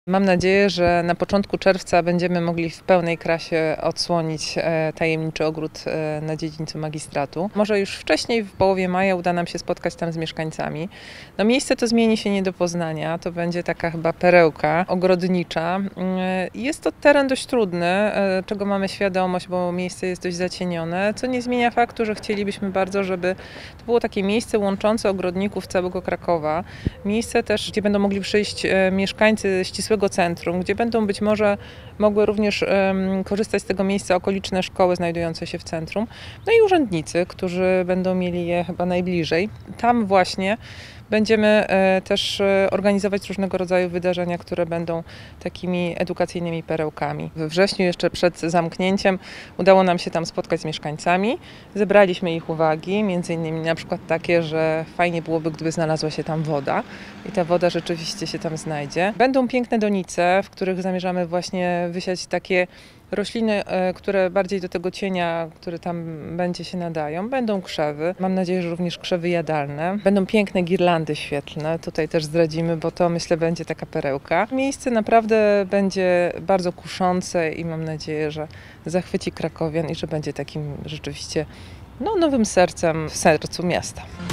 Mam nadzieję, że na początku czerwca będziemy mogli w pełnej krasie odsłonić tajemniczy ogród na dziedzińcu Magistratu. Może już wcześniej, w połowie maja, uda nam się spotkać tam z mieszkańcami. No, miejsce to zmieni się nie do poznania. To będzie taka chyba perełka ogrodnicza. Jest to teren dość trudny, czego mamy świadomość, bo miejsce jest dość zacienione, co nie zmienia faktu, że chcielibyśmy bardzo, żeby to było takie miejsce łączące ogrodników całego Krakowa. Miejsce też, gdzie będą mogli przyjść mieszkańcy ścisłego centrum, gdzie będą być może mogły również korzystać z tego miejsca okoliczne szkoły znajdujące się w centrum, no i urzędnicy, którzy będą mieli je chyba najbliżej. Tam właśnie będziemy też organizować różnego rodzaju wydarzenia, które będą takimi edukacyjnymi perełkami. We wrześniu, jeszcze przed zamknięciem, udało nam się tam spotkać z mieszkańcami. Zebraliśmy ich uwagi, między innymi na przykład takie, że fajnie byłoby, gdyby znalazła się tam woda i ta woda rzeczywiście się tam znajdzie. Będą piękne donice, w których zamierzamy właśnie wysiać takie rośliny, które bardziej do tego cienia, który tam będzie, się nadają. Będą krzewy, mam nadzieję, że również krzewy jadalne. Będą piękne girlandy świetlne, tutaj też zdradzimy, bo to, myślę, będzie taka perełka. Miejsce naprawdę będzie bardzo kuszące i mam nadzieję, że zachwyci krakowian i że będzie takim rzeczywiście nowym sercem w sercu miasta.